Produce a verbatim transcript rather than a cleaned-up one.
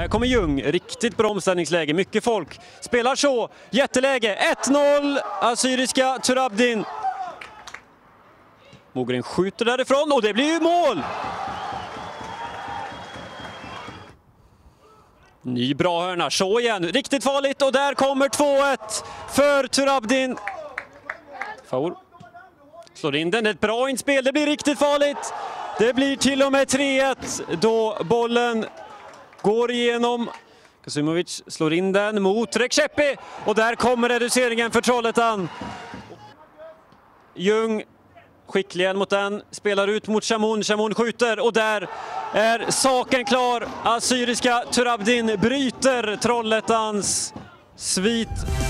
Här kommer Ljung, riktigt bra omställningsläge, mycket folk. Spelar så, jätteläge, ett noll, Assyriska Turabdin. Mogren skjuter därifrån och det blir ju mål! Ny bra hörna, så igen, riktigt farligt och där kommer två ett för Turabdin. Faur slår in den, ett bra inspel, det blir riktigt farligt. Det blir till och med tre ett då bollen går igenom. Kasimovic slår in den mot Rekşepi och där kommer reduceringen för Trollhättan. Ljung skickligen mot den, spelar ut mot Shamoun, Shamoun skjuter och där är saken klar. Assyriska Turabdin bryter Trollhättans svit.